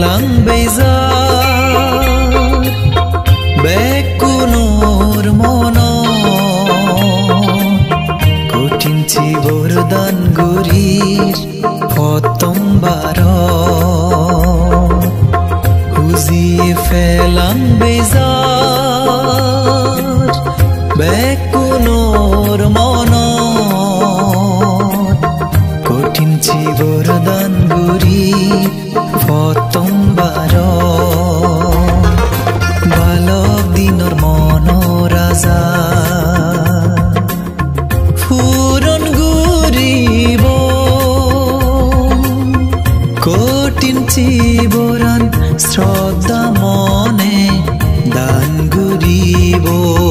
felang bezar bekunur mono kotin cibor dan gurir potong baro huzi felang bezar bekunur mono kotin cibor dan gurir potong baro balok dinor mono raza furon guribo kotin ciboran শ্রদ্ধা মনে দান গরিব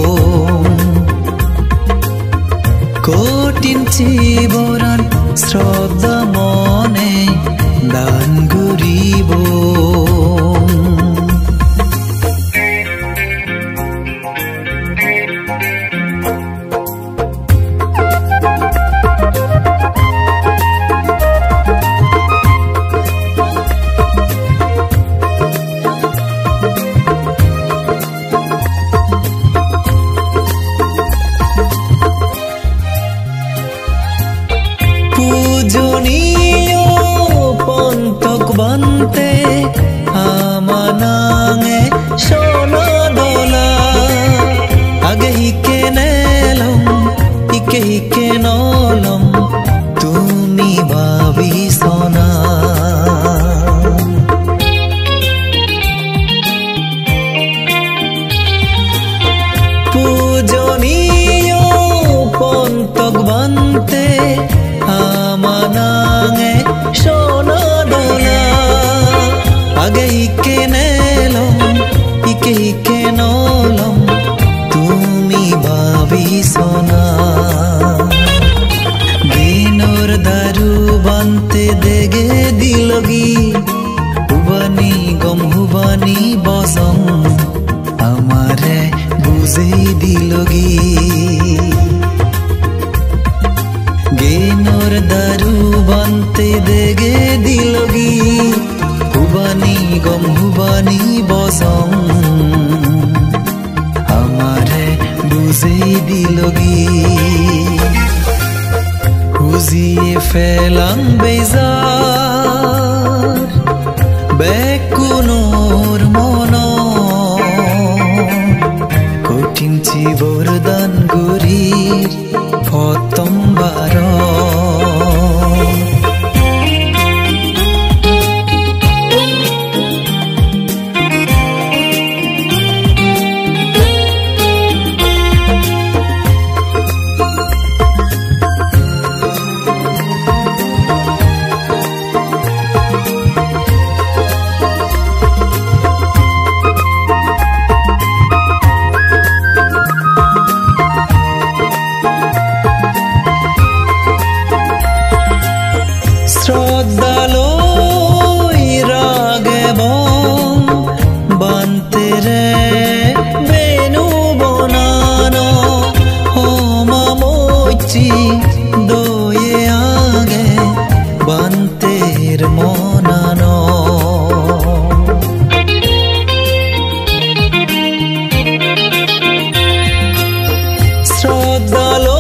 কোটিন চিবরান শ্রদ্ধা মনে দান গরিব पूजनीय पंतक बनते आमानांगे सोना दोला आगे हिके नेलम हिके हिके नलम तुमी भावी सोना पूजनीय पंतक बनते आमानांगे सोना दोला आगे हिके नेलम हिके हिके नलम तुमी भावी सोना दिनोर दारू बनते देगे दिलगी हुबानी गम हुबानी बसम आमारे बुझे दिलगी गेनोर दारू बनते देगे दिलगी हुबानी गम हुबानी बसम हमारे बुझे दिलगी हुजिए फेलां बेजार बेकुनोर मोनो कोटिन चिबोर दान गुरिर potong baro শ্রদ্ধালো রাগে বম বানতে রে বেনু বনানো হোমামচি দয়ে আগে বানতের মনানো শ্রদ্ধালো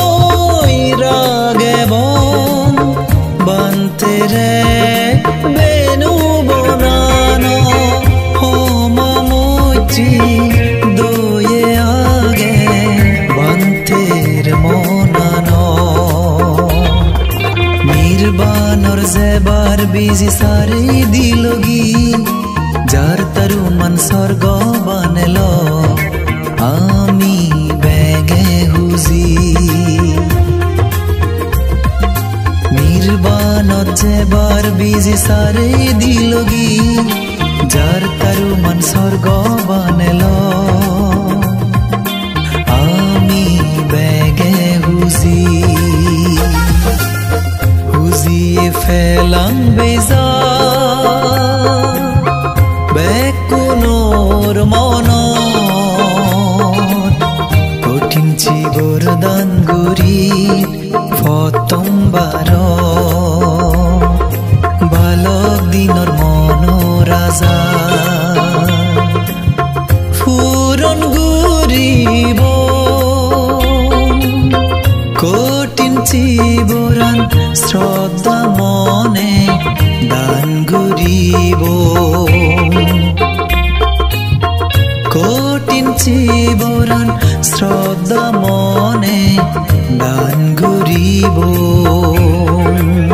রাগে বম बनते रे बेनू बनानो होमामोची दोये आगे बनतेर मोनानो निर्बानर जेबार बिजी सारे दिलगी जार तरु मन स्वर्ग बनेलो आमी बेगे हुजी निर्बानत जेबार बिजी सारे दिलगी जार तारु मन स्वर्ग बनेलो आमी बेगे हुजी हुजिए फेलां बेजार बेकुनोर मोनो कोटिन चिबोर दान गुरिर potong baro balok dinor monora ঘূৰিব কঠিন জীৱন শ্ৰদ্ধা মনে গান ঘূৰিব